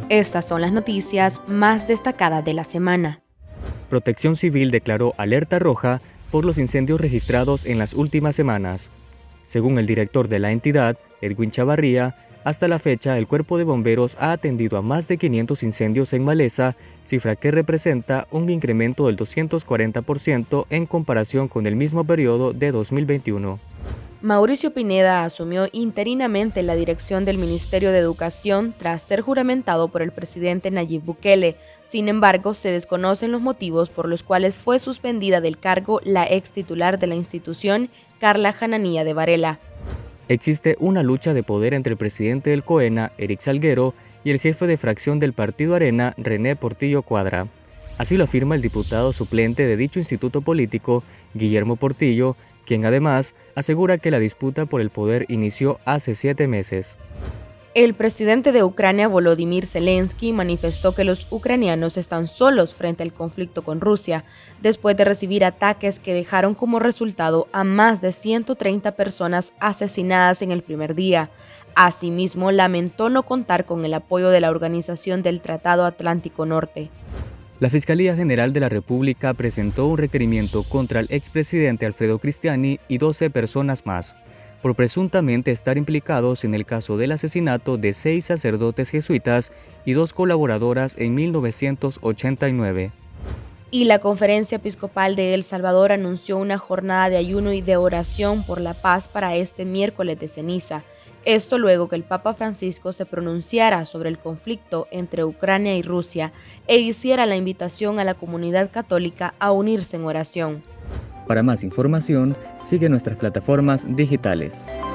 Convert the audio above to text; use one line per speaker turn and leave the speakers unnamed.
Estas son las noticias más destacadas de la semana.
Protección Civil declaró alerta roja por los incendios registrados en las últimas semanas. Según el director de la entidad, Edwin Chavarría, hasta la fecha el Cuerpo de Bomberos ha atendido a más de 500 incendios en maleza, cifra que representa un incremento del 240% en comparación con el mismo periodo de 2021.
Mauricio Pineda asumió interinamente la dirección del Ministerio de Educación tras ser juramentado por el presidente Nayib Bukele. Sin embargo, se desconocen los motivos por los cuales fue suspendida del cargo la ex titular de la institución, Carla Hananía de Varela.
Existe una lucha de poder entre el presidente del COENA, Eric Salguero, y el jefe de fracción del Partido Arena, René Portillo Cuadra. Así lo afirma el diputado suplente de dicho instituto político, Guillermo Portillo, quien además asegura que la disputa por el poder inició hace 7 meses.
El presidente de Ucrania, Volodymyr Zelensky, manifestó que los ucranianos están solos frente al conflicto con Rusia, después de recibir ataques que dejaron como resultado a más de 130 personas asesinadas en el primer día. Asimismo, lamentó no contar con el apoyo de la Organización del Tratado Atlántico Norte.
La Fiscalía General de la República presentó un requerimiento contra el expresidente Alfredo Cristiani y 12 personas más, por presuntamente estar implicados en el caso del asesinato de 6 sacerdotes jesuitas y 2 colaboradoras en 1989.
Y la Conferencia Episcopal de El Salvador anunció una jornada de ayuno y de oración por la paz para este miércoles de ceniza. Esto luego que el Papa Francisco se pronunciara sobre el conflicto entre Ucrania y Rusia e hiciera la invitación a la comunidad católica a unirse en oración.
Para más información, sigue nuestras plataformas digitales.